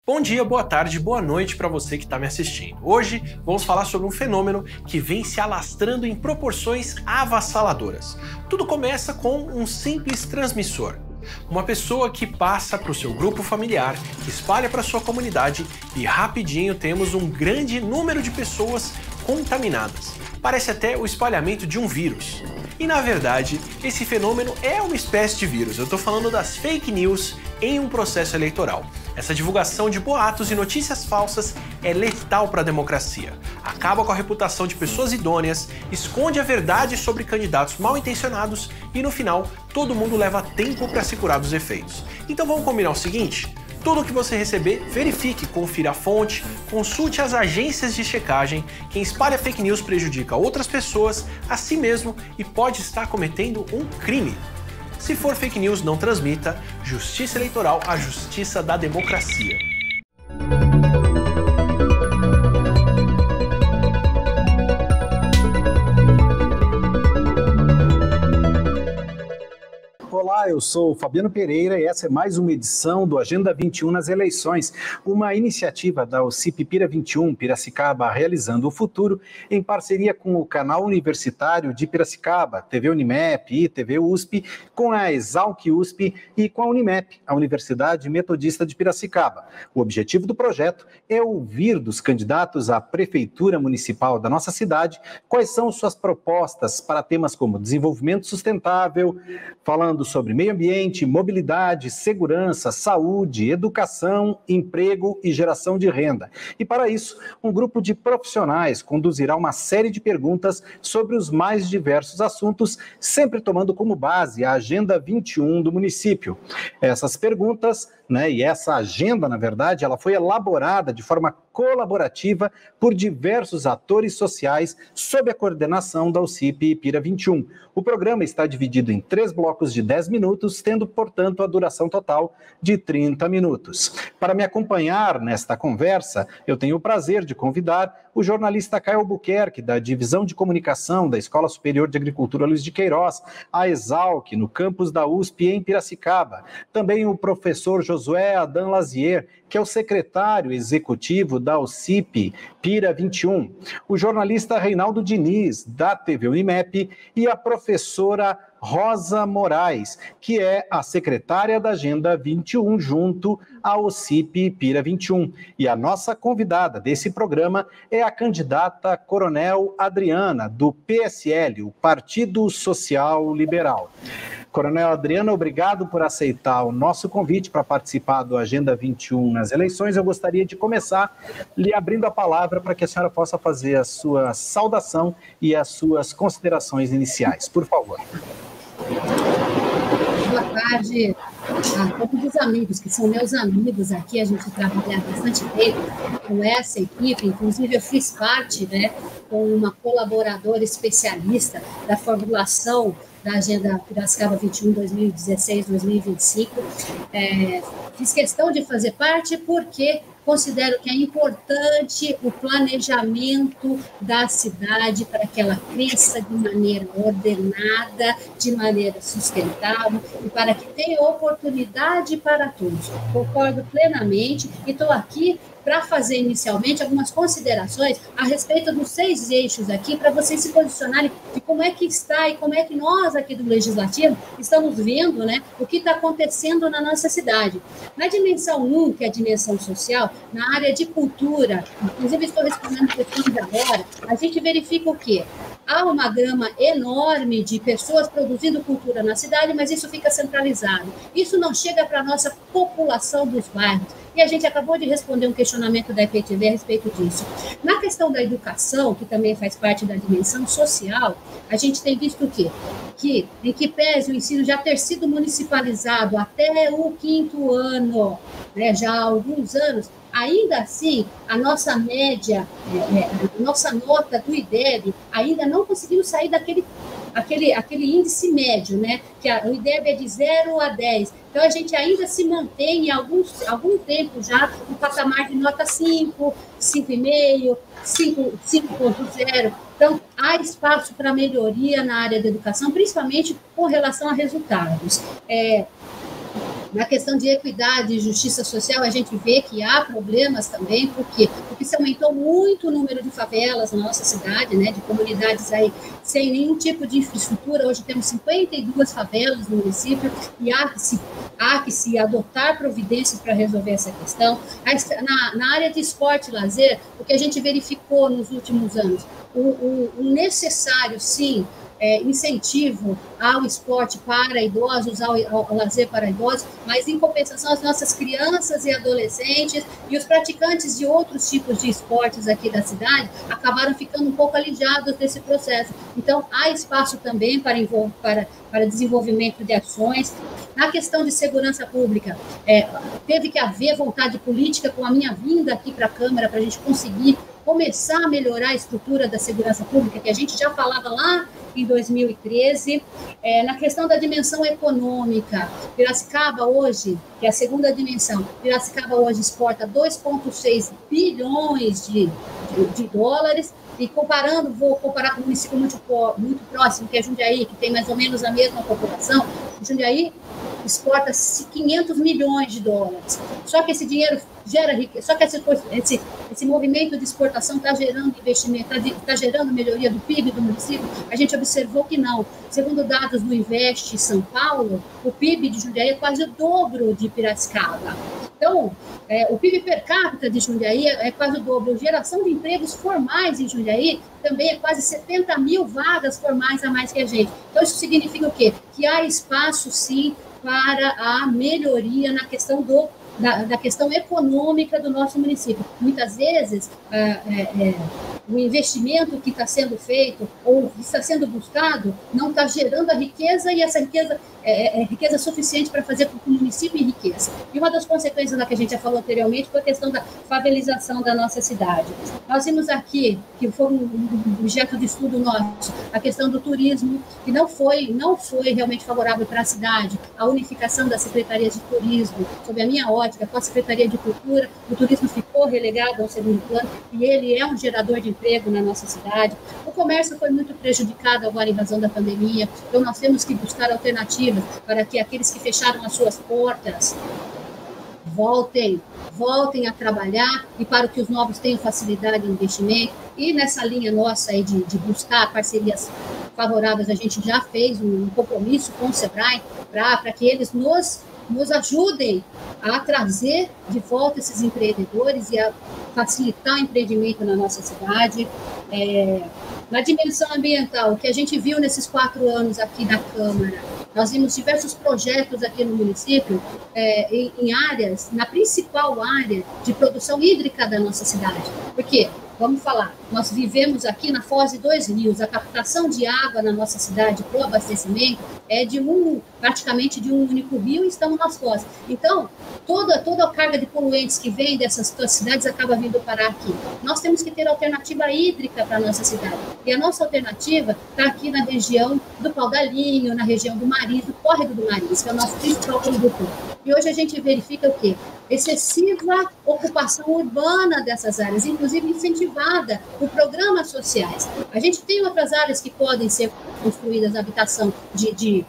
Bom dia, boa tarde, boa noite para você que está me assistindo. Hoje vamos falar sobre um fenômeno que vem se alastrando em proporções avassaladoras. Tudo começa com um simples transmissor. Uma pessoa que passa para o seu grupo familiar, que espalha para sua comunidade e rapidinho temos um grande número de pessoas contaminadas. Parece até o espalhamento de um vírus. E na verdade, esse fenômeno é uma espécie de vírus. Eu estou falando das fake news em um processo eleitoral. Essa divulgação de boatos e notícias falsas é letal para a democracia. Acaba com a reputação de pessoas idôneas, esconde a verdade sobre candidatos mal intencionados e no final todo mundo leva tempo para se curar dos efeitos. Então vamos combinar o seguinte? Tudo que você receber, verifique, confira a fonte, consulte as agências de checagem. Quem espalha fake news prejudica outras pessoas, a si mesmo e pode estar cometendo um crime. Se for fake news, não transmita. Justiça eleitoral, a justiça da democracia. Olá, eu sou Fabiano Pereira e essa é mais uma edição do Agenda 21 nas eleições, uma iniciativa da OCIP Pira 21 Piracicaba Realizando o Futuro, em parceria com o Canal Universitário de Piracicaba, TV Unimep e TV USP, com a Exalc USP e com a Unimep, a Universidade Metodista de Piracicaba. O objetivo do projeto é ouvir dos candidatos à Prefeitura Municipal da nossa cidade quais são suas propostas para temas como desenvolvimento sustentável, falando sobre meio ambiente, mobilidade, segurança, saúde, educação, emprego e geração de renda. E para isso, um grupo de profissionais conduzirá uma série de perguntas sobre os mais diversos assuntos, sempre tomando como base a Agenda 21 do município. Essas perguntas, e essa agenda, na verdade, ela foi elaborada de forma colaborativa por diversos atores sociais sob a coordenação da OCIP Pira 21. O programa está dividido em 3 blocos de 10 minutos, tendo, portanto, a duração total de 30 minutos. Para me acompanhar nesta conversa, eu tenho o prazer de convidar o jornalista Caio Albuquerque, da Divisão de Comunicação da Escola Superior de Agricultura Luiz de Queiroz, a Exalc, no campus da USP em Piracicaba. Também o professor Josué Adam Lazier, que é o secretário executivo da OCIP Pira 21, o jornalista Reinaldo Diniz, da TV Unimep, e a professora Rosa Moraes, que é a secretária da Agenda 21, junto à OCIP Pira 21. E a nossa convidada desse programa é a candidata Coronel Adriana, do PSL, o Partido Social Liberal. Coronel Adriana, obrigado por aceitar o nosso convite para participar do Agenda 21 nas eleições. Eu gostaria de começar lhe abrindo a palavra para que a senhora possa fazer a sua saudação e as suas considerações iniciais. Por favor. Boa tarde a todos os amigos, que são meus amigos aqui. A gente trabalha bastante tempo com essa equipe, inclusive eu fiz parte, com uma colaboradora especialista da formulação da Agenda Piracicaba 21, 2016-2025. Fiz questão de fazer parte porque considero que é importante o planejamento da cidade para que ela cresça de maneira ordenada, de maneira sustentável e para que tenha oportunidade para todos. Concordo plenamente e estou aqui para fazer inicialmente algumas considerações a respeito dos 6 eixos aqui, para vocês se posicionarem de como é que está e como é que nós aqui do Legislativo estamos vendo o que está acontecendo na nossa cidade. Na dimensão 1, que é a dimensão social, na área de cultura, inclusive estou respondendo questões agora, a gente verifica o quê? Há uma gama enorme de pessoas produzindo cultura na cidade, mas isso fica centralizado. Isso não chega para a nossa população dos bairros. E a gente acabou de responder um questionamento da IPTV a respeito disso. Na questão da educação, que também faz parte da dimensão social, a gente tem visto o quê? Que, em que pese o ensino já ter sido municipalizado até o 5º ano, já há alguns anos, ainda assim, a nossa média, a nossa nota do IDEB, ainda não conseguimos sair daquele índice médio, que o IDEB é de 0 a 10. Então, a gente ainda se mantém algum tempo já no patamar de nota 5, 5,5, 5,0. Então, há espaço para melhoria na área da educação, principalmente com relação a resultados. Na questão de equidade e justiça social, a gente vê que há problemas também, por quê? Porque se aumentou muito o número de favelas na nossa cidade, né, de comunidades aí sem nenhum tipo de infraestrutura. Hoje temos 52 favelas no município e há que se adotar providências para resolver essa questão. Na área de esporte e lazer, o que a gente verificou nos últimos anos, o necessário, sim, incentivo ao esporte para idosos, ao lazer para idosos, mas, em compensação, as nossas crianças e adolescentes e os praticantes de outros tipos de esportes aqui da cidade acabaram ficando um pouco alijados desse processo. Então, há espaço também para desenvolvimento de ações. Na questão de segurança pública, teve que haver vontade política com a minha vinda aqui para a Câmara para a gente conseguir começar a melhorar a estrutura da segurança pública, que a gente já falava lá em 2013. Na questão da dimensão econômica, Piracicaba hoje, que é a segunda dimensão, Piracicaba hoje exporta 2,6 bilhões de dólares, e vou comparar com um município muito próximo, que é Jundiaí, que tem mais ou menos a mesma população. Jundiaí exporta 500 milhões de dólares. Só que esse dinheiro gera riqueza, só que esse movimento de exportação está gerando investimento, está gerando melhoria do PIB do município. A gente observou que não. Segundo dados do Invest São Paulo, o PIB de Jundiaí é quase o dobro de Piracicaba. Então, o PIB per capita de Jundiaí é quase o dobro. A geração de empregos formais em Jundiaí também é quase 70 mil vagas formais a mais que a gente. Então, isso significa o quê? Que há espaço, sim, para a melhoria na questão da questão econômica do nosso município. Muitas vezes, o investimento que está sendo feito ou que está sendo buscado não está gerando a riqueza, e essa riqueza é riqueza suficiente para fazer com que o município enriqueça. E uma das consequências da que a gente já falou anteriormente foi a questão da favelização da nossa cidade. Nós vimos aqui, que foi um objeto de estudo nosso, a questão do turismo, que não foi realmente favorável para a cidade, a unificação das secretarias de turismo, sob a minha ótica, com a Secretaria de Cultura, o turismo ficou relegado ao segundo plano, e ele é um gerador de emprego na nossa cidade. O comércio foi muito prejudicado agora em razão da pandemia, então nós temos que buscar alternativas para que aqueles que fecharam as suas portas voltem a trabalhar, e para que os novos tenham facilidade em investimento. E nessa linha nossa aí de buscar parcerias favoráveis, a gente já fez um compromisso com o SEBRAE para que eles nos ajudem a trazer de volta esses empreendedores e a facilitar o empreendimento na nossa cidade. Na dimensão ambiental, o que a gente viu nesses 4 anos aqui na Câmara, nós vimos diversos projetos aqui no município, em áreas, na principal área de produção hídrica da nossa cidade. Por quê? Vamos falar, nós vivemos aqui na Foz de Dois Rios, a captação de água na nossa cidade para o abastecimento é praticamente de um único rio, e estamos nas Foz. Então, toda a carga de poluentes que vem dessas duas cidades acaba vindo parar aqui. Nós temos que ter alternativa hídrica para a nossa cidade. E a nossa alternativa está aqui na região do Paudalinho, na região do Mariz, do Córrego do Mariz, que é o nosso principal produtor. E hoje a gente verifica o quê? Excessiva ocupação urbana dessas áreas, inclusive incentivada por programas sociais. A gente tem outras áreas que podem ser construídas, habitação de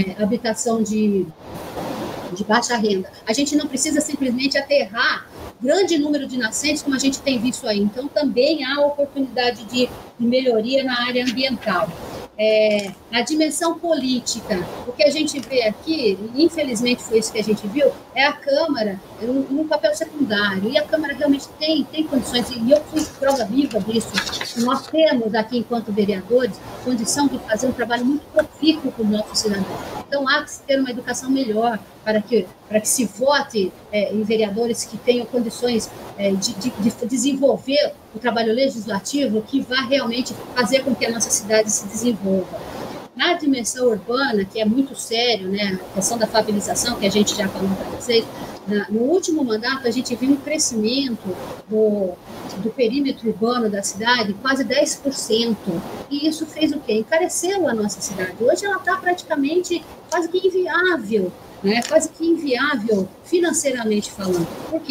baixa renda. A gente não precisa simplesmente aterrar grande número de nascentes, como a gente tem visto aí. Então, também há oportunidade de melhoria na área ambiental. A dimensão política, o que a gente vê aqui, infelizmente foi isso que a gente viu, é a Câmara num papel secundário, e a Câmara realmente tem condições, e eu fui prova viva disso. Nós temos aqui, enquanto vereadores, condição de fazer um trabalho muito profícuo para os nossos cidadãos. Então, há que se ter uma educação melhor para que se vote em vereadores que tenham condições de desenvolver o trabalho legislativo que vai realmente fazer com que a nossa cidade se desenvolva. Na dimensão urbana, que é muito sério, né, a questão da favelização, que a gente já falou para vocês, no último mandato a gente viu um crescimento do perímetro urbano da cidade, quase 10%. E isso fez o quê? Encareceu a nossa cidade. Hoje ela está praticamente quase que inviável, né? Quase que inviável financeiramente falando. Por quê?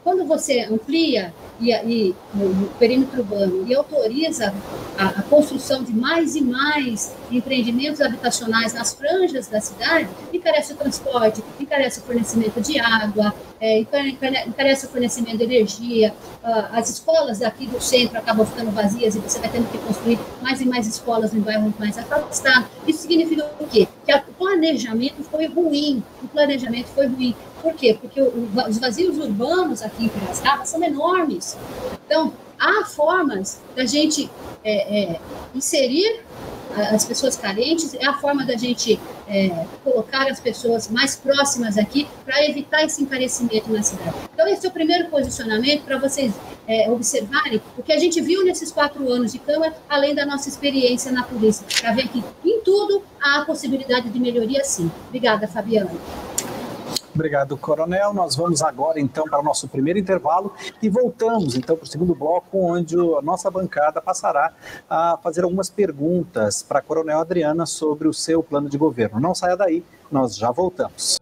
quando você amplia o perímetro urbano e autoriza a construção de mais e mais empreendimentos habitacionais nas franjas da cidade, encarece o transporte, encarece o fornecimento de água, encarece o fornecimento de energia, as escolas aqui do centro acabam ficando vazias e você vai tendo que construir mais e mais escolas em bairros mais afastados. Isso significa o quê? Que o planejamento foi ruim. Por quê? Porque os vazios urbanos aqui em Piracicaba são enormes. Então, há formas da gente inserir as pessoas carentes, é a forma da gente colocar as pessoas mais próximas aqui para evitar esse encarecimento na cidade. Então, esse é o primeiro posicionamento para vocês observarem o que a gente viu nesses 4 anos de Câmara, além da nossa experiência na polícia, para ver que em tudo há a possibilidade de melhoria, sim. Obrigada, Fabiana. Obrigado, Coronel. Nós vamos agora, então, para o nosso primeiro intervalo e voltamos, então, para o segundo bloco, onde a nossa bancada passará a fazer algumas perguntas para a Coronel Adriana sobre o seu plano de governo. Não saia daí, nós já voltamos.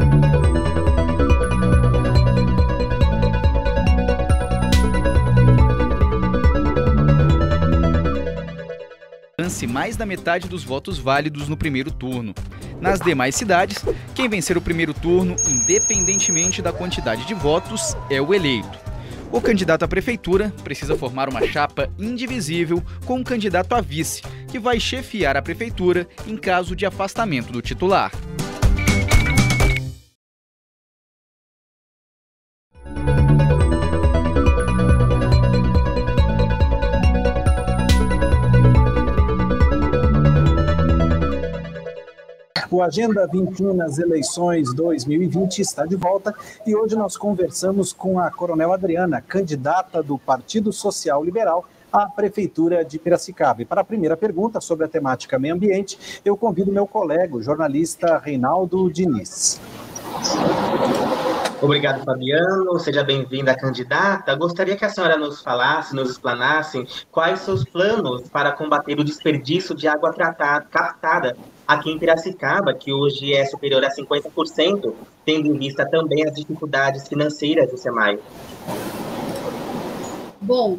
Mais da metade dos votos válidos no primeiro turno. Nas demais cidades, quem vencer o primeiro turno, independentemente da quantidade de votos, é o eleito. O candidato à prefeitura precisa formar uma chapa indivisível com um candidato a vice, que vai chefiar a prefeitura em caso de afastamento do titular. O Agenda 21 nas eleições 2020 está de volta e hoje nós conversamos com a Coronel Adriana, candidata do Partido Social Liberal à Prefeitura de Piracicaba. E para a primeira pergunta sobre a temática meio ambiente, eu convido meu colega, o jornalista Reinaldo Diniz. Obrigado, Fabiano. Seja bem-vinda, candidata. Gostaria que a senhora nos falasse, nos explanasse quais seus planos para combater o desperdício de água captada aqui em Piracicaba, que hoje é superior a 50%, tendo em vista também as dificuldades financeiras do SEMAI. Bom,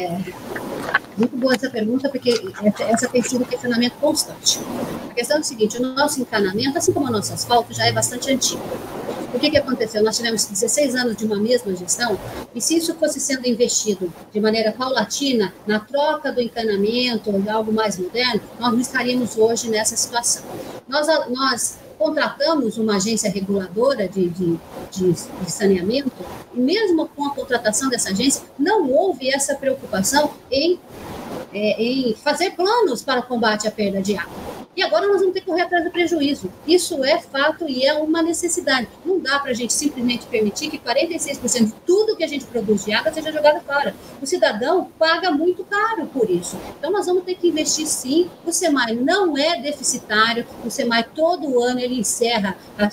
muito boa essa pergunta, porque essa tem sido um questionamento constante. A questão é o seguinte, o nosso encanamento, assim como o nosso asfalto, já é bastante antigo. O que aconteceu? Nós tivemos 16 anos de uma mesma gestão, e se isso fosse sendo investido de maneira paulatina, na troca do encanamento, ou de algo mais moderno, nós não estaríamos hoje nessa situação. Nós contratamos uma agência reguladora de saneamento, e mesmo com a contratação dessa agência, não houve essa preocupação em fazer planos para o combate à perda de água. E agora nós vamos ter que correr atrás do prejuízo. Isso é fato e é uma necessidade. Não dá para a gente simplesmente permitir que 46% de tudo que a gente produz de água seja jogado fora. O cidadão paga muito caro por isso. Então nós vamos ter que investir sim. O SEMAI não é deficitário. O SEMAI todo ano ele encerra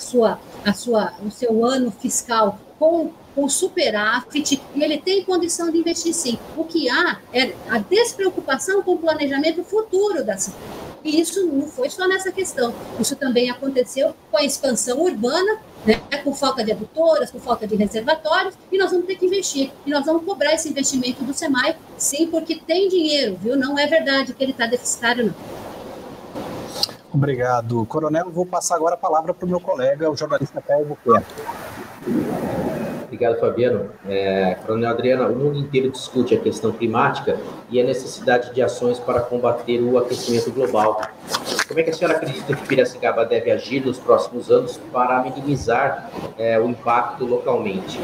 o seu ano fiscal com o superávit, e ele tem condição de investir sim. O que há é a despreocupação com o planejamento futuro da cidade. E isso não foi só nessa questão. Isso também aconteceu com a expansão urbana, né, com falta de adutoras, com falta de reservatórios, e nós vamos ter que investir. E nós vamos cobrar esse investimento do SEMAI, sim, porque tem dinheiro, viu? Não é verdade que ele está deficitário, não. Obrigado, Coronel. Vou passar agora a palavra para o meu colega, o jornalista Paulo Buquerque. Obrigado, Fabiano. Coronel Adriana, o mundo inteiro discute a questão climática e a necessidade de ações para combater o aquecimento global. Como é que a senhora acredita que Piracicaba deve agir nos próximos anos para minimizar o impacto localmente?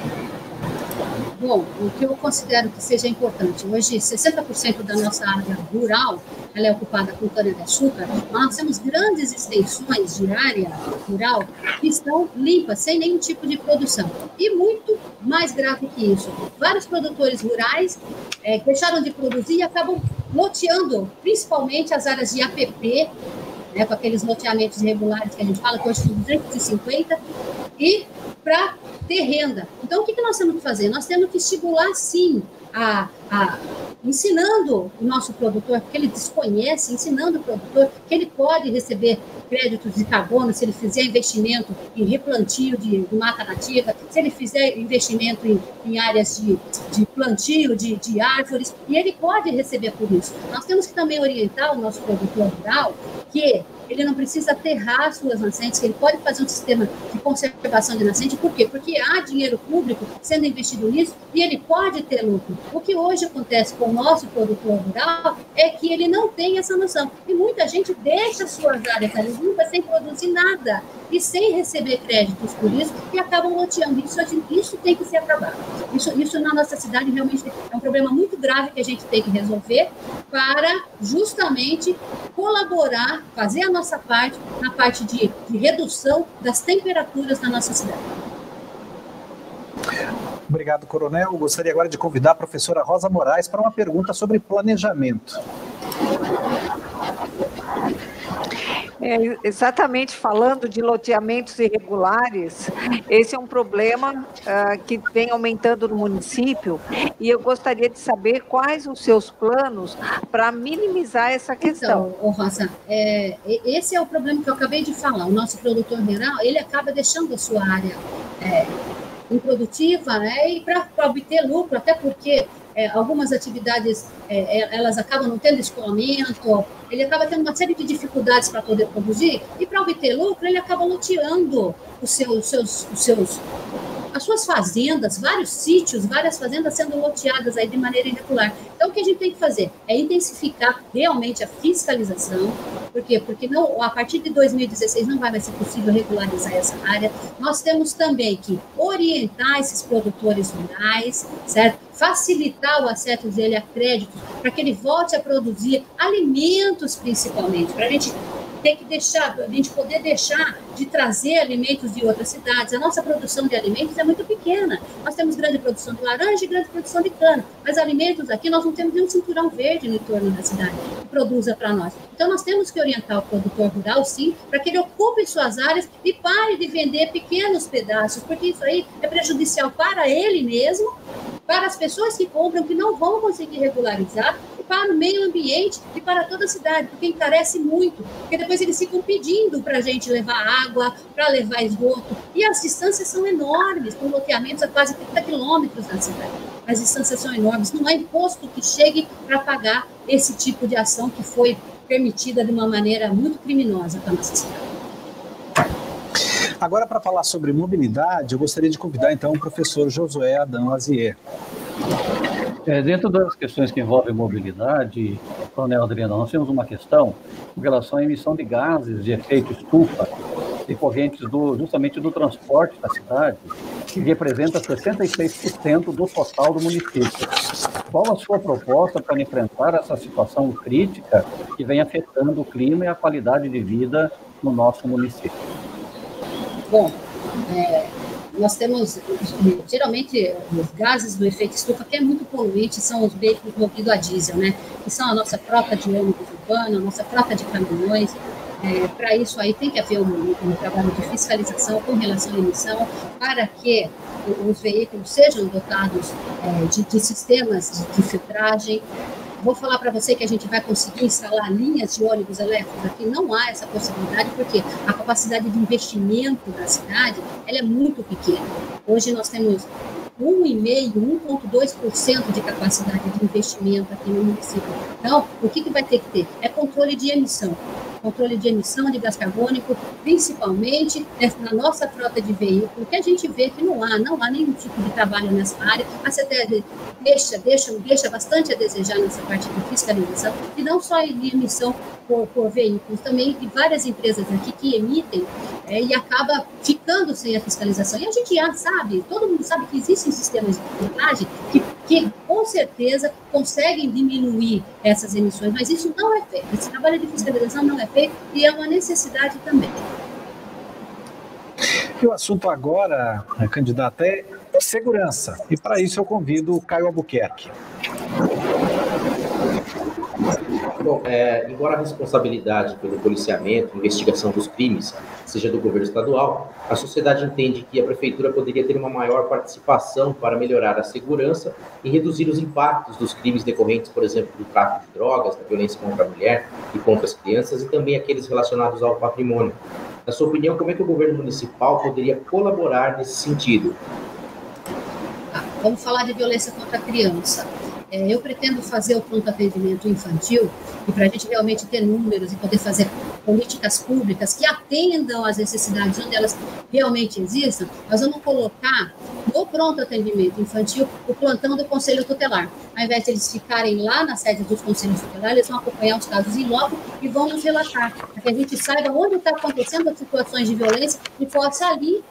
Bom, o que eu considero que seja importante, hoje 60% da nossa área rural ela é ocupada com cana-de-açúcar, nós temos grandes extensões de área rural que estão limpas, sem nenhum tipo de produção. E muito mais grave que isso, vários produtores rurais deixaram de produzir e acabam loteando, principalmente as áreas de APP, né, com aqueles loteamentos irregulares que a gente fala, que hoje são 250, e para ter renda. Então, o que nós temos que fazer? Nós temos que estimular, sim, ensinando o nosso produtor, porque ele desconhece, ensinando o produtor que ele pode receber créditos de carbono se ele fizer investimento em replantio de mata nativa, se ele fizer investimento em áreas de plantio de árvores, e ele pode receber por isso. Nós temos que também orientar o nosso produtor rural que ele não precisa aterrar suas nascentes, que ele pode fazer um sistema de conservação de nascente. Por quê? Porque há dinheiro público sendo investido nisso e ele pode ter lucro. O que hoje acontece com o nosso produtor rural é que ele não tem essa noção. E muita gente deixa suas áreas ali limpas sem produzir nada e sem receber créditos por isso e acabam loteando. Isso tem que ser acabado. Isso na nossa cidade realmente é um problema muito grave que a gente tem que resolver para justamente colaborar, fazer a nossa parte na parte de redução das temperaturas na nossa cidade. Obrigado, Coronel. Gostaria agora de convidar a professora Rosa Moraes para uma pergunta sobre planejamento. Exatamente, falando de loteamentos irregulares, esse é um problema que vem aumentando no município e eu gostaria de saber quais os seus planos para minimizar essa questão. Então, Rosa, esse é o problema que eu acabei de falar. O nosso produtor rural, ele acaba deixando a sua área improdutiva, né, e para obter lucro, até porque algumas atividades elas acabam não tendo escoamento, ele acaba tendo uma série de dificuldades para poder produzir, e para obter lucro ele acaba loteando as suas fazendas, vários sítios, várias fazendas sendo loteadas aí de maneira irregular. Então, o que a gente tem que fazer é intensificar realmente a fiscalização. Por quê? Porque a partir de 2016 não vai mais ser possível regularizar essa área. Nós temos também que orientar esses produtores rurais, certo? Facilitar o acesso dele a créditos para que ele volte a produzir alimentos, principalmente, para a gente poder deixar de trazer alimentos de outras cidades. A nossa produção de alimentos é muito pequena. Nós temos grande produção de laranja e grande produção de cana, mas alimentos aqui nós não temos nenhum cinturão verde no entorno da cidade que produza para nós. Então nós temos que orientar o produtor rural, sim, para que ele ocupe suas áreas e pare de vender pequenos pedaços, porque isso aí é prejudicial para ele mesmo, para as pessoas que compram, que não vão conseguir regularizar, e para o meio ambiente e para toda a cidade, porque encarece muito, porque depois eles ficam pedindo para a gente levar água, para levar esgoto, e as distâncias são enormes, com loteamentos a quase 30 quilômetros da cidade. As distâncias são enormes, não há imposto que chegue para pagar esse tipo de ação que foi permitida de uma maneira muito criminosa para a nossa cidade. Agora, para falar sobre mobilidade, eu gostaria de convidar, então, o professor Josué Adão Lazier. Dentro das questões que envolvem mobilidade, Coronel Adriano, nós temos uma questão com relação à emissão de gases de efeito estufa decorrentes justamente do transporte da cidade, que representa 66% do total do município. Qual a sua proposta para enfrentar essa situação crítica que vem afetando o clima e a qualidade de vida no nosso município? Bom, nós temos, geralmente, os gases do efeito estufa, que é muito poluente, são os veículos movidos a diesel, né? Que são a nossa frota de ônibus urbano, a nossa frota de caminhões. Para isso aí tem que haver um trabalho de fiscalização com relação à emissão, para que os veículos sejam dotados de sistemas de filtragem. Vou falar para você que a gente vai conseguir instalar linhas de ônibus elétricos aqui. Não há essa possibilidade, porque a capacidade de investimento da cidade ela é muito pequena. Hoje nós temos 1,2% de capacidade de investimento aqui no município. Então, o que vai ter que ter? É controle de emissão. Controle de emissão de gás carbônico, principalmente na nossa frota de veículos, que a gente vê que não há nenhum tipo de trabalho nessa área. A CETESB deixa bastante a desejar nessa parte de fiscalização, e não só de emissão por veículos, também de várias empresas aqui que emitem e acaba ficando sem a fiscalização. E a gente já sabe, todo mundo sabe que existem sistemas de filtragem que com certeza conseguem diminuir essas emissões, mas isso não é feito. Esse trabalho de fiscalização não é feito e é uma necessidade também. E o assunto agora, candidato, é segurança. E para isso eu convido o Caio Albuquerque. Bom, embora a responsabilidade pelo policiamento, investigação dos crimes, seja do governo estadual, a sociedade entende que a prefeitura poderia ter uma maior participação para melhorar a segurança e reduzir os impactos dos crimes decorrentes, por exemplo, do tráfico de drogas, da violência contra a mulher e contra as crianças e também aqueles relacionados ao patrimônio. Na sua opinião, como é que o governo municipal poderia colaborar nesse sentido? Vamos falar de violência contra a criança. Eu pretendo fazer o pronto atendimento infantil e para a gente realmente ter números e poder fazer políticas públicas que atendam às necessidades onde elas realmente existam, nós vamos colocar no pronto atendimento infantil o plantão do Conselho Tutelar. Ao invés de eles ficarem lá na sede dos Conselhos Tutelares, eles vão acompanhar os casos em loco e vão nos relatar, para que a gente saiba onde está acontecendo as situações de violência e possa ali,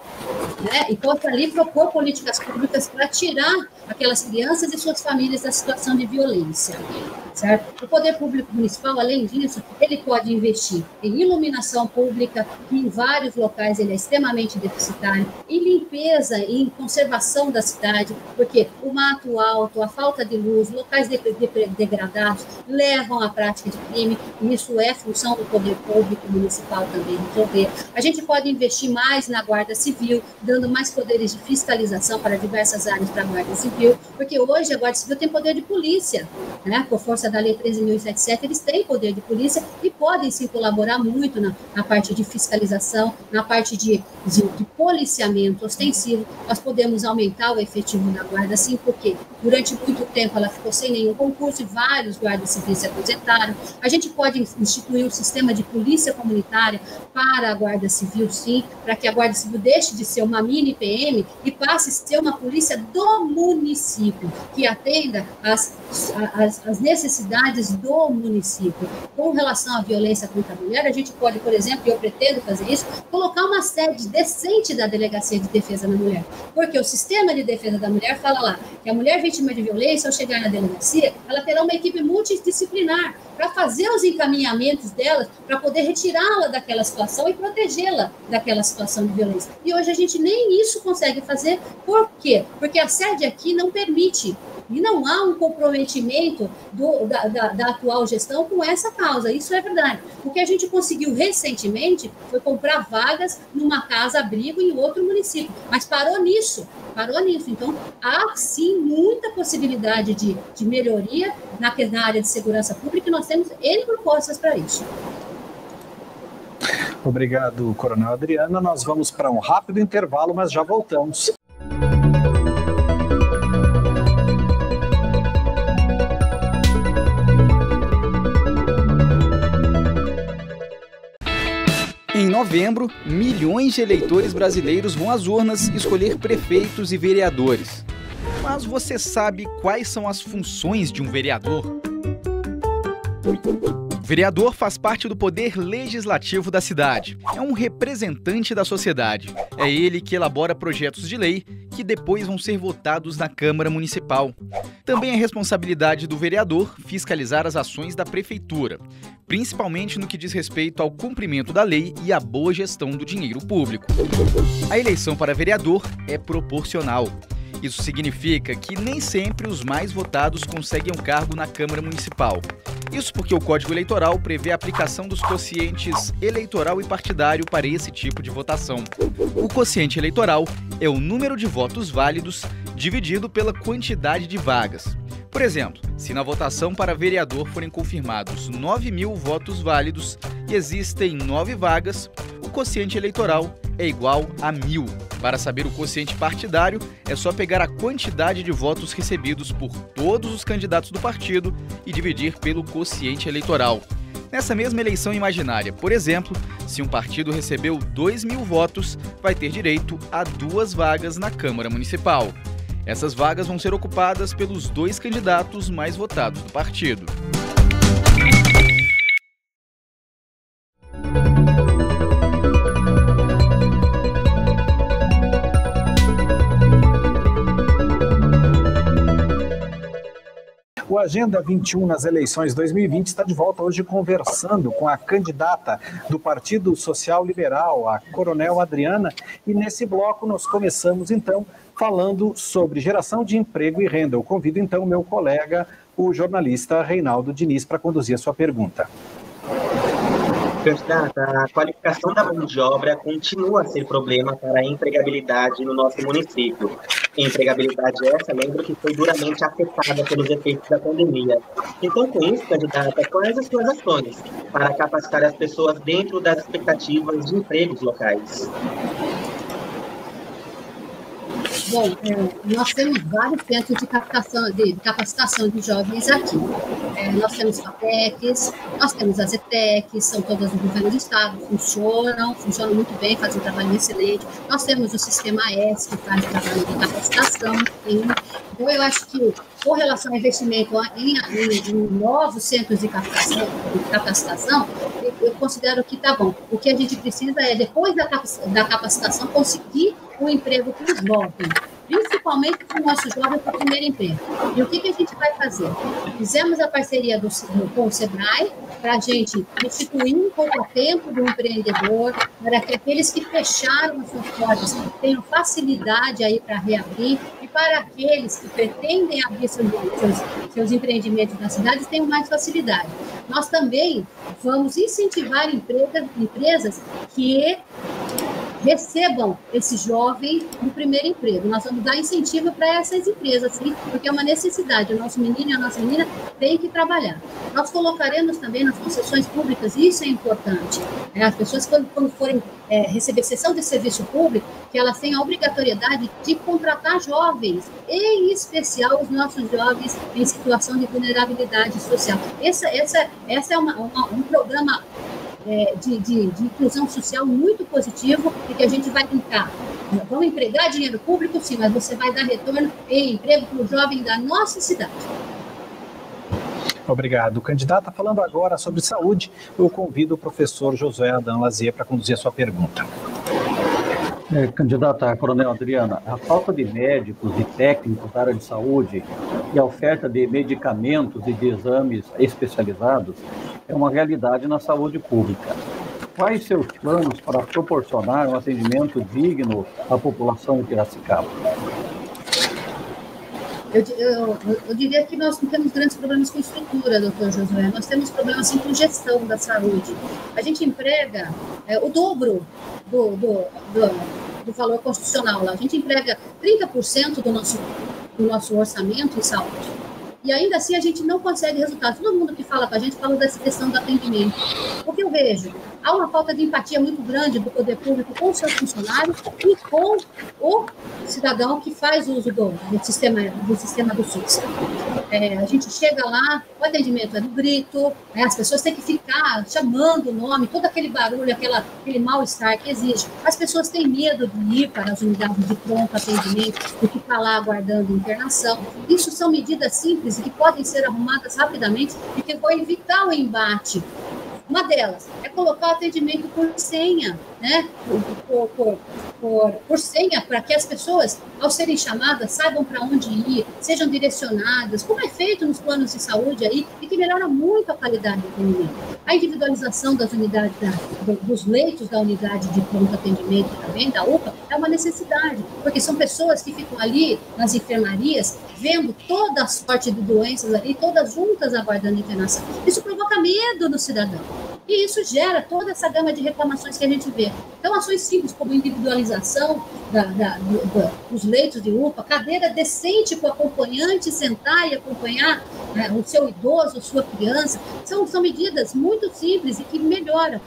propor políticas públicas para tirar aquelas crianças e suas famílias da situação de violência. Certo? O poder público municipal, além disso, ele pode investir em iluminação pública, que em vários locais ele é extremamente deficitário, em limpeza e em conservação da cidade, porque o mato alto, a falta de luz, locais degradados levam à prática de crime, e isso é função do poder público municipal também resolver. A gente pode investir mais na Guarda Civil, dando mais poderes de fiscalização para diversas áreas para a Guarda Civil, porque hoje a Guarda Civil tem poder de polícia, né? Por força da Lei 13.077, eles têm poder de polícia e podem sim colaborar muito na parte de fiscalização, na parte de policiamento ostensivo. Nós podemos aumentar o efetivo da guarda, sim, porque durante muito tempo ela ficou sem nenhum concurso e vários guardas civis se aposentaram. A gente pode instituir um sistema de polícia comunitária para a Guarda Civil, sim, para que a Guarda Civil deixe de ser uma mini PM e passe a ser uma polícia do município, que atenda às necessidades do município. Com relação à violência contra a mulher, a gente pode, por exemplo, e eu pretendo fazer isso, colocar uma sede decente da Delegacia de Defesa da Mulher. Porque o sistema de defesa da mulher fala lá que a mulher vítima de violência, ao chegar na delegacia, ela terá uma equipe multidisciplinar para fazer os encaminhamentos dela, para poder retirá-la daquela situação e protegê-la daquela situação de violência. E hoje a gente nem isso consegue fazer. Por quê? Porque a sede aqui não permite. E não há um comprometimento da atual gestão com essa causa, isso é verdade. O que a gente conseguiu recentemente foi comprar vagas numa casa-abrigo em outro município, mas parou nisso. Então, há sim muita possibilidade de melhoria na área de segurança pública e nós temos N propostas para isso. Obrigado, Coronel Adriana. Nós vamos para um rápido intervalo, mas já voltamos. Em novembro, milhões de eleitores brasileiros vão às urnas escolher prefeitos e vereadores. Mas você sabe quais são as funções de um vereador? O vereador faz parte do poder legislativo da cidade. É um representante da sociedade. É ele que elabora projetos de lei que depois vão ser votados na Câmara Municipal. Também é responsabilidade do vereador fiscalizar as ações da prefeitura, principalmente no que diz respeito ao cumprimento da lei e à boa gestão do dinheiro público. A eleição para vereador é proporcional. Isso significa que nem sempre os mais votados conseguem um cargo na Câmara Municipal. Isso porque o Código Eleitoral prevê a aplicação dos quocientes eleitoral e partidário para esse tipo de votação. O quociente eleitoral é o número de votos válidos dividido pela quantidade de vagas. Por exemplo, se na votação para vereador forem confirmados 9.000 votos válidos e existem 9 vagas, o quociente eleitoral é igual a 1.000. Para saber o quociente partidário, é só pegar a quantidade de votos recebidos por todos os candidatos do partido e dividir pelo quociente eleitoral. Nessa mesma eleição imaginária, por exemplo, se um partido recebeu 2.000 votos, vai ter direito a 2 vagas na Câmara Municipal. Essas vagas vão ser ocupadas pelos 2 candidatos mais votados do partido. O Agenda 21 nas eleições 2020 está de volta hoje conversando com a candidata do Partido Social Liberal, a Coronel Adriana, e nesse bloco nós começamos então falando sobre geração de emprego e renda. Eu convido então o meu colega, o jornalista Reinaldo Diniz para conduzir a sua pergunta. Candidata, a qualificação da mão de obra continua a ser problema para a empregabilidade no nosso município. Empregabilidade essa, lembro que foi duramente afetada pelos efeitos da pandemia. Então, com isso, candidata, quais as suas ações para capacitar as pessoas dentro das expectativas de empregos locais? Bom, nós temos vários centros de capacitação de jovens aqui. Nós temos FATECs, nós temos as ETECs, são todas do governo do estado, funcionam muito bem, fazem um trabalho excelente. Nós temos o Sistema S, que faz trabalho de capacitação. Então, eu acho que, com relação ao investimento em novos centros de capacitação, eu considero que está bom. O que a gente precisa é, depois da capacitação, conseguir um emprego para os jovens, principalmente para o nosso jovem para o primeiro emprego. E o que a gente vai fazer? Fizemos a parceria com o SEBRAE para a gente instituir um pouco tempo do empreendedor, para que aqueles que fecharam as suas portas tenham facilidade aí para reabrir, e para aqueles que pretendem abrir seus empreendimentos nas cidades tenham mais facilidade. Nós também vamos incentivar empresas que recebam esse jovem no primeiro emprego. Nós vamos dar incentivo para essas empresas, sim, porque é uma necessidade. O nosso menino e a nossa menina têm que trabalhar. Nós colocaremos também nas concessões públicas, isso é importante. As pessoas, quando forem receber cessão de serviço público, que elas têm a obrigatoriedade de contratar jovens, em especial os nossos jovens em situação de vulnerabilidade social. Essa é um programa de inclusão social muito positivo, e que a gente vai brincar. Vamos empregar dinheiro público, sim, mas você vai dar retorno em emprego para o jovem da nossa cidade. Obrigado. Candidata, falando agora sobre saúde, eu convido o professor Josué Adão Lazier para conduzir a sua pergunta. Candidata Coronel Adriana, a falta de médicos e técnicos da área de saúde e a oferta de medicamentos e de exames especializados é uma realidade na saúde pública. Quais seus planos para proporcionar um atendimento digno à população de Piracicaba? Eu diria que nós não temos grandes problemas com estrutura, doutor Josué. Nós temos problemas sim, com gestão da saúde. A gente emprega o dobro do valor constitucional lá. A gente emprega 30% do nosso orçamento em saúde. E ainda assim a gente não consegue resultados. Todo mundo que fala com a gente fala dessa questão do atendimento. O que eu vejo? Há uma falta de empatia muito grande do poder público com os seus funcionários e com o cidadão que faz uso do sistema do SUS. A gente chega lá, o atendimento é no grito, as pessoas têm que ficar chamando o nome, todo aquele barulho, aquele mal-estar que existe. As pessoas têm medo de ir para as unidades de pronto atendimento e ficar lá aguardando internação. Isso são medidas simples e que podem ser arrumadas rapidamente e que vão evitar o embate. Uma delas é colocar o atendimento por senha, né? Por senha, para que as pessoas, ao serem chamadas, saibam para onde ir, sejam direcionadas, como é feito nos planos de saúde aí, e que melhora muito a qualidade do atendimento. A individualização das unidades, dos leitos da unidade de pronto atendimento também, da UPA, é uma necessidade, porque são pessoas que ficam ali nas enfermarias, vendo toda a sorte de doenças ali, todas juntas aguardando internação. Isso provoca medo no cidadão. E isso gera toda essa gama de reclamações que a gente vê. Então, ações simples como individualização dos leitos de UPA, cadeira decente para o acompanhante sentar e acompanhar o seu idoso, a sua criança, são medidas muito simples e que melhoram.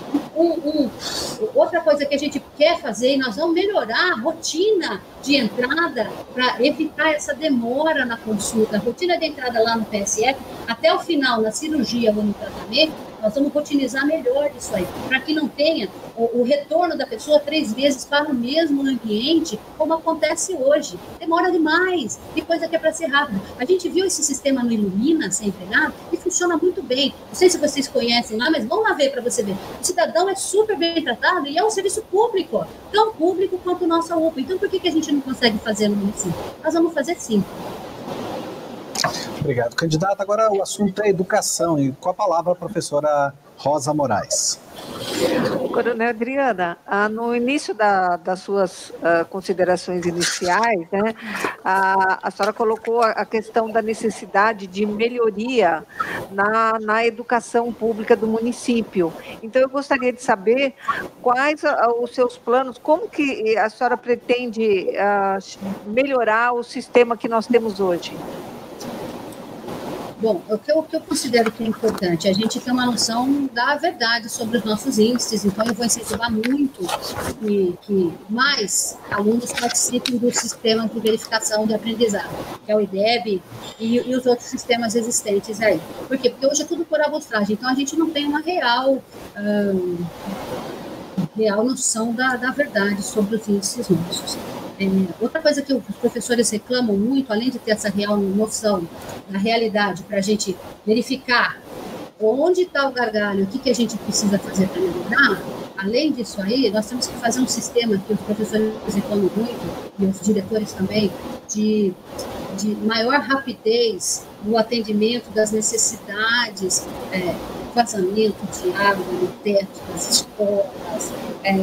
Outra coisa que a gente quer fazer, e nós vamos melhorar a rotina de entrada para evitar essa demora na consulta. A rotina de entrada lá no PSF, até o final, na cirurgia ou no tratamento, nós vamos rotinizar melhor isso aí, para que não tenha o retorno da pessoa 3 vezes para o mesmo ambiente, como acontece hoje. Demora demais, e coisa que é para ser rápida. A gente viu esse sistema no Ilumina, ser empregado, e funciona muito bem. Não sei se vocês conhecem lá, mas vão lá ver para você ver. O cidadão é super bem tratado e é um serviço público, tão público quanto o nosso UPA. Então, por que a gente não consegue fazer no município? Nós vamos fazer sim. Obrigado, candidata. Agora o assunto é educação, e com a palavra a professora Rosa Moraes. Coronel Adriana, no início das suas considerações iniciais, né, a senhora colocou a questão da necessidade de melhoria na educação pública do município. Então, eu gostaria de saber quais os seus planos, como que a senhora pretende melhorar o sistema que nós temos hoje? Bom, o que eu considero que é importante, a gente ter uma noção da verdade sobre os nossos índices, então eu vou incentivar muito que mais alunos participem do sistema de verificação de aprendizado, que é o IDEB e os outros sistemas existentes aí. Por quê? Porque hoje é tudo por amostragem, então a gente não tem uma real noção da verdade sobre os índices nossos. Outra coisa que os professores reclamam muito, além de ter essa real noção da realidade, para a gente verificar onde está o gargalo, o que a gente precisa fazer para melhorar, além disso aí, nós temos que fazer um sistema que os professores reclamam muito, e os diretores também, de maior rapidez no atendimento das necessidades, vazamento de água no teto das escolas,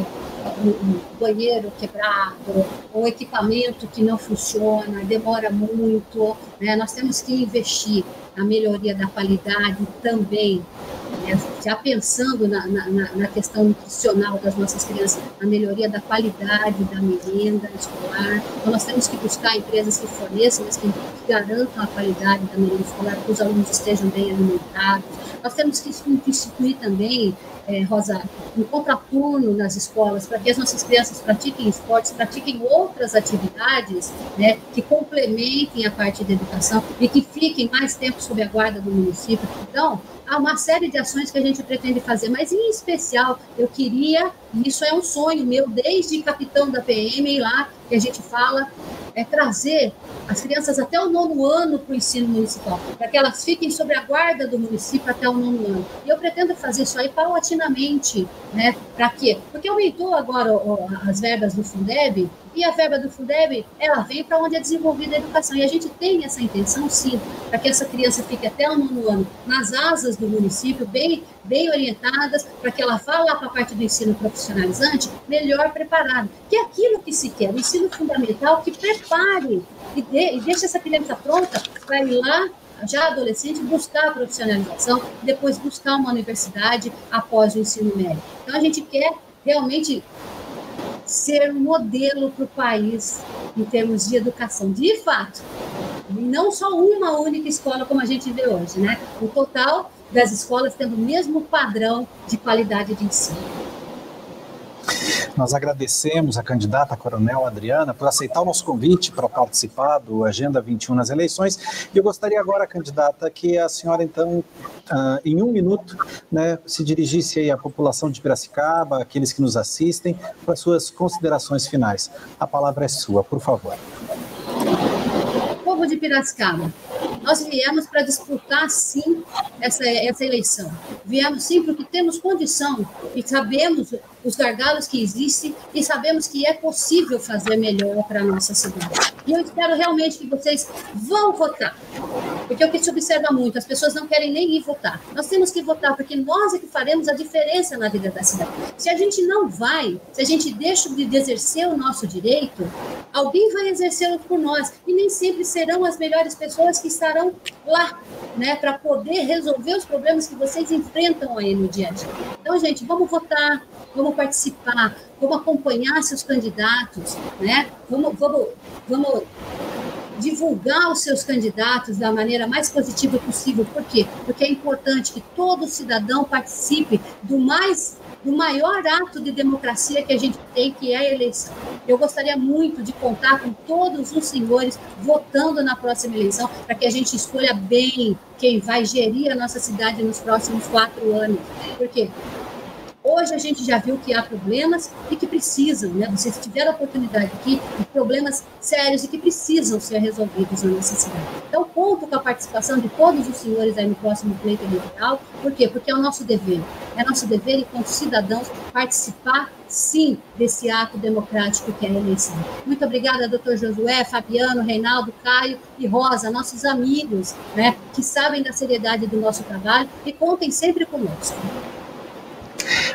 um banheiro quebrado, um equipamento que não funciona, demora muito, né? Nós temos que investir na melhoria da qualidade também, né? Já pensando na questão nutricional das nossas crianças, na melhoria da qualidade da merenda escolar. Então, nós temos que buscar empresas que forneçam, mas que garantam a qualidade da merenda escolar, que os alunos estejam bem alimentados. Nós temos que instituir também, Rosa, um contraturno nas escolas, para que as nossas crianças pratiquem esportes, pratiquem outras atividades, né, que complementem a parte da educação e que fiquem mais tempo sob a guarda do município. Então, há uma série de ações que a gente pretende fazer, mas em especial eu queria, e isso é um sonho meu, desde capitão da PM lá, que a gente fala, trazer as crianças até o 9º ano para o ensino municipal, para que elas fiquem sob a guarda do município até o 9º ano. E eu pretendo fazer isso aí paulatinamente, né? Para quê? Porque aumentou agora as verbas do Fundeb, e a verba do Fundeb, ela vem para onde é desenvolvida a educação. E a gente tem essa intenção, sim, para que essa criança fique até o 9º ano nas asas do município, bem orientadas, para que ela vá lá para a parte do ensino profissionalizante melhor preparada. Que é aquilo que se quer, o ensino fundamental que prepare e deixe essa criança pronta para ir lá, já adolescente, buscar a profissionalização, depois buscar uma universidade após o ensino médio. Então, a gente quer realmente ser um modelo para o país em termos de educação, de fato. E não só uma única escola, como a gente vê hoje, né? O total das escolas tendo o mesmo padrão de qualidade de ensino. Nós agradecemos a candidata Coronel Adriana por aceitar o nosso convite para participar do Agenda 21 nas eleições. E eu gostaria agora, candidata, que a senhora, então, em 1 minuto, né, se dirigisse aí à população de Piracicaba, aqueles que nos assistem, para suas considerações finais. A palavra é sua, por favor. Povo de Piracicaba, nós viemos para disputar, sim, essa eleição. Viemos, sim, porque temos condição e sabemos os gargalos que existem e sabemos que é possível fazer melhor para a nossa cidade. E eu espero realmente que vocês vão votar, porque o que se observa muito, as pessoas não querem nem ir votar. Nós temos que votar, porque nós é que faremos a diferença na vida da cidade. Se a gente não vai, se a gente deixa de exercer o nosso direito, alguém vai exercê-lo por nós, e nem sempre serão as melhores pessoas que estarão lá, né, para poder resolver os problemas que vocês enfrentam aí no dia a dia. Então, gente, vamos votar, vamos participar, vamos acompanhar seus candidatos, né? Vamos divulgar os seus candidatos da maneira mais positiva possível. Por quê? Porque é importante que todo cidadão participe do maior ato de democracia que a gente tem, que é a eleição. Eu gostaria muito de contar com todos os senhores votando na próxima eleição, para que a gente escolha bem quem vai gerir a nossa cidade nos próximos 4 anos. Por quê? Hoje a gente já viu que há problemas e que precisam, né? Vocês tiveram a oportunidade aqui de problemas sérios e que precisam ser resolvidos na nossa cidade. Então, conto com a participação de todos os senhores aí no próximo pleito eleitoral. Por quê? Porque é o nosso dever. É nosso dever, enquanto cidadãos, participar, sim, desse ato democrático que é a eleição. Muito obrigada, doutor Josué, Fabiano, Reinaldo, Caio e Rosa, nossos amigos, né, que sabem da seriedade do nosso trabalho e contem sempre conosco.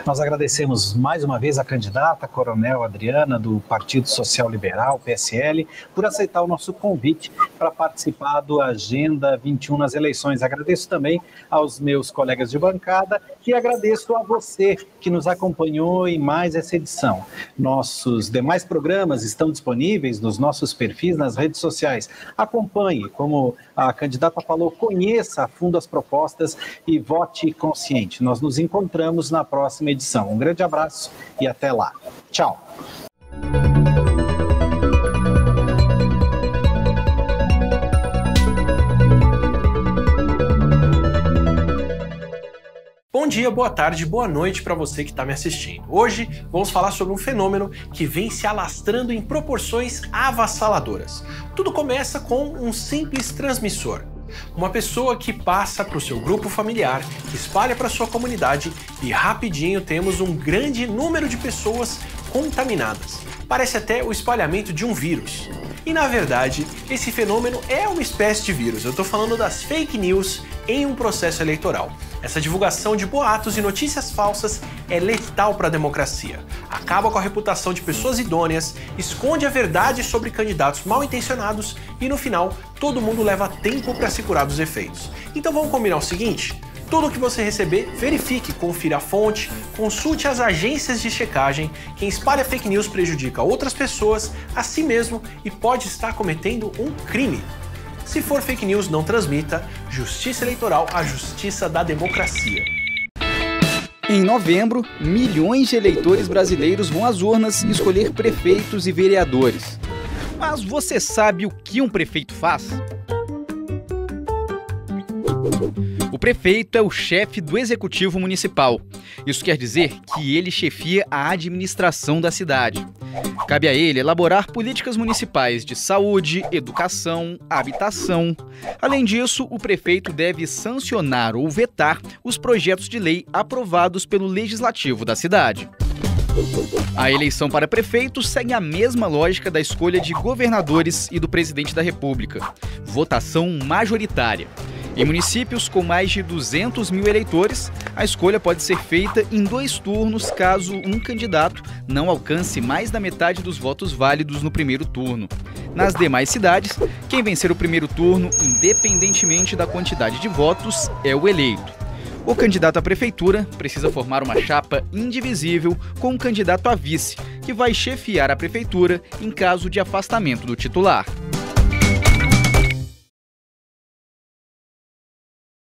Nós agradecemos mais uma vez a candidata Coronel Adriana, do Partido Social Liberal, PSL, por aceitar o nosso convite para participar do Agenda 21 nas eleições. Agradeço também aos meus colegas de bancada e agradeço a você que nos acompanhou em mais essa edição. Nossos demais programas estão disponíveis nos nossos perfis nas redes sociais. Acompanhe, como a candidata falou, conheça a fundo as propostas e vote consciente. Nós nos encontramos na próxima edição. Um grande abraço e até lá. Tchau. Bom dia, boa tarde, boa noite para você que está me assistindo. Hoje vamos falar sobre um fenômeno que vem se alastrando em proporções avassaladoras. Tudo começa com um simples transmissor. Uma pessoa que passa para o seu grupo familiar, que espalha para a sua comunidade e rapidinho temos um grande número de pessoas contaminadas. Parece até o espalhamento de um vírus. E na verdade, esse fenômeno é uma espécie de vírus. Eu estou falando das fake news em um processo eleitoral. Essa divulgação de boatos e notícias falsas é letal para a democracia. Acaba com a reputação de pessoas idôneas, esconde a verdade sobre candidatos mal intencionados e no final todo mundo leva tempo para se curar dos efeitos. Então vamos combinar o seguinte? Tudo que você receber, verifique, confira a fonte, consulte as agências de checagem. Quem espalha fake news prejudica outras pessoas, a si mesmo e pode estar cometendo um crime. Se for fake news, não transmita. Justiça eleitoral, a justiça da democracia. Em novembro, milhões de eleitores brasileiros vão às urnas escolher prefeitos e vereadores. Mas você sabe o que um prefeito faz? O prefeito é o chefe do executivo municipal. Isso quer dizer que ele chefia a administração da cidade. Cabe a ele elaborar políticas municipais de saúde, educação, habitação. Além disso, o prefeito deve sancionar ou vetar os projetos de lei aprovados pelo legislativo da cidade. A eleição para prefeito segue a mesma lógica da escolha de governadores e do presidente da República. Votação majoritária. Em municípios com mais de 200 mil eleitores, a escolha pode ser feita em 2 turnos caso um candidato não alcance mais da metade dos votos válidos no primeiro turno. Nas demais cidades, quem vencer o primeiro turno, independentemente da quantidade de votos, é o eleito. O candidato à prefeitura precisa formar uma chapa indivisível com um candidato a vice, que vai chefiar a prefeitura em caso de afastamento do titular.